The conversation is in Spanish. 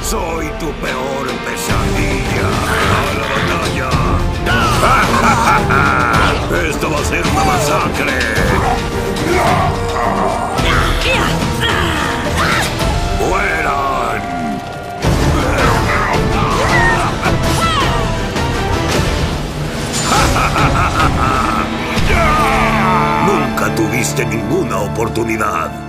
Soy tu peor pesadilla. ¡A la batalla! ¡Esto va a ser una masacre! ¡Mueran! Nunca tuviste ninguna oportunidad.